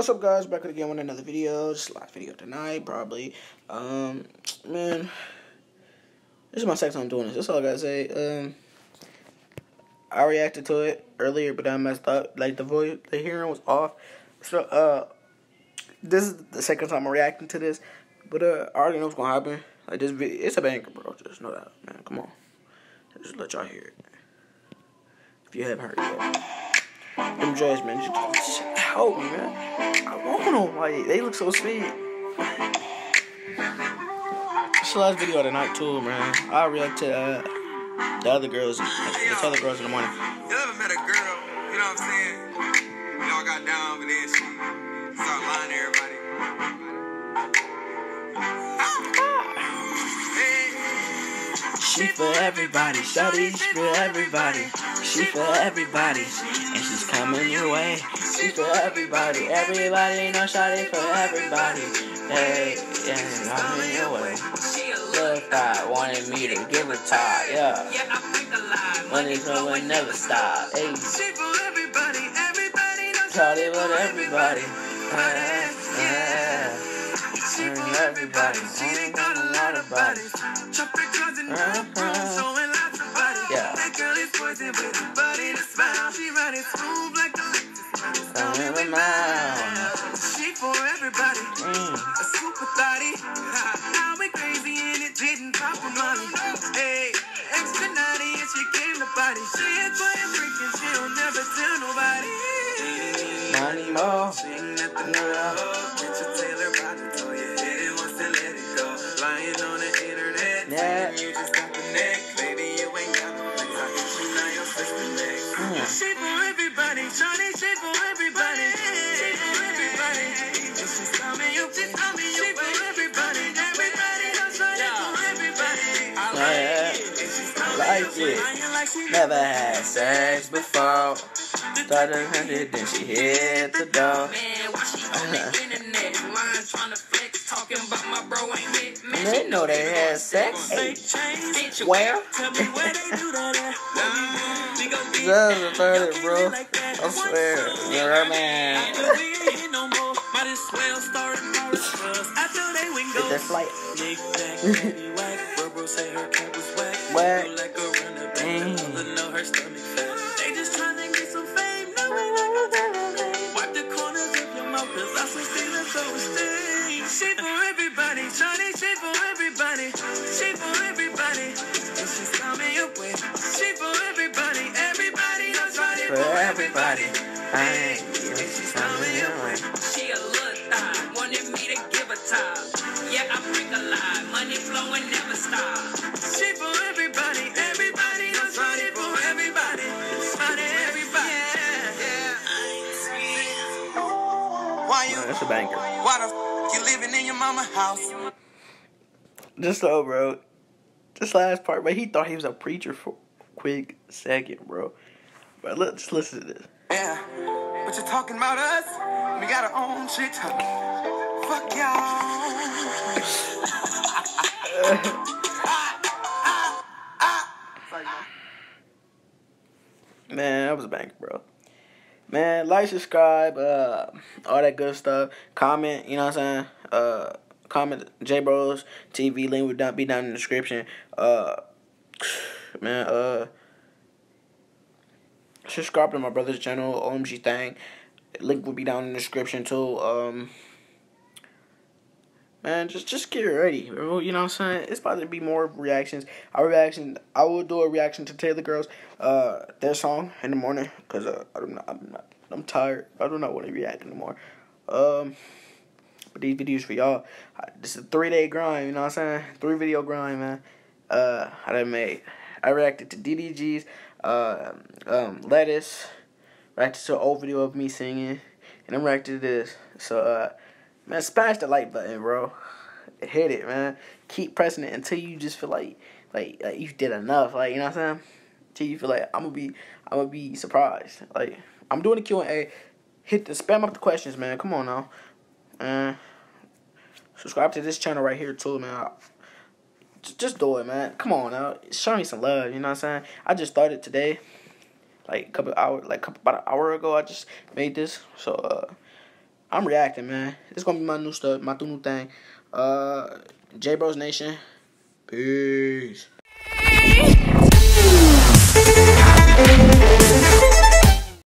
up, guys? Back again with another video. This is the last video tonight, probably. Man, this is my second time doing this. That's all I gotta say. I reacted to it earlier, but I messed up. Like the hearing was off. So, this is the second time I'm reacting to this, but I already know what's gonna happen. Like this video, it's a banger, bro. Just know that, man. Come on, just let y'all hear it. If you haven't heard it yet. Them dreads, man, just help me, man. I want them. Like, they look so sweet. It's the last video of the night, too, man. I react to the other girls, the other girls in the morning. You ever met a girl, you know what I'm saying? Y'all got down, but then she started lying to everybody. She for everybody, shawty, she for everybody. She for everybody, and she's coming your way. She for everybody, everybody know shawty for everybody. Hey, yeah, coming your way. Look, I wanted me to give a top, yeah. Money will never stop, hey. She for everybody, everybody knows Shawty for everybody, everybody, she got a lot of bodies. Chopping guns and showing lots of bodies. Yeah. That girl is poison with a body to smile. She riding smooth like a she for everybody. A super thotty. Now we crazy and it didn't pop for money. Hey, extra naughty and she came to party. She ain't playing freaking, she'll never tell nobody. Money more. Taylor about to throw your head and wants to let it go. Lying on the internet, yeah. You just got the neck. Baby, you ain't got the flex. I can shoot now your sister next. She for everybody, Shawty, she for everybody. She for everybody. And she's coming you, she's coming you. She for everybody, everybody knows Shawty for everybody. I like it. Never had sex before. Started 100, then she hit the door. Man, why she on the internet? Line trying to flex, talking about my bro ain't it. Man, They know they had sex. Hey, where? tell me where they do that at. That's retarded, bro. I swear. You're a man. Get that flight. Where? They just trying to get some fame. Wipe the corners of your mouth, cause that's what feelings so sting. She for everybody, Shawty, she for everybody. She for everybody. And she's coming your way. She for everybody, everybody knows Shawty For everybody. She's coming your way. she a little thot, wanted me to give a top. Yeah, I bring a lot, money flowing never stop. She for everybody, everybody knows Shawty for everybody. Shawty, everybody. Why you? That's a banger. Why the you living in your mama house? Just so, bro. This last part, but he thought he was a preacher for a quick second, bro. But let's listen to this. Yeah, but you're talking about us? We got our own shit. Fuck y'all. Man, that was a banger, bro. Man, like, subscribe, all that good stuff. Comment, you know what I'm saying? Comment J Bros TV, link will be down in the description. Man, subscribe to my brother's channel, OMG Thang. Link will be down in the description too. Man, just get ready, bro. You know what I'm saying? It's about to be more reactions. I will do a reaction to Taylor Girls, their song in the morning, cause I'm tired. I do not want to react anymore. But these videos for y'all. This is a 3-day grind. You know what I'm saying? 3-video grind, man. I reacted to DDG's, Lettuce. Reacted to an old video of me singing, and I'm reacting to this. So, man, smash the like button, bro. Hit it, man. Keep pressing it until you just feel like you did enough. Like, you know what I'm saying? Until you feel like I'm gonna be surprised. Like, I'm doing a Q&A. Spam up the questions, man. Come on now. Subscribe to this channel right here too, man. Just do it, man. Come on now. Show me some love. You know what I'm saying? I just started today. About an hour ago, I just made this. So, I'm reacting, man. It's gonna be my new stuff, my new thing. J Bros Nation. Peace.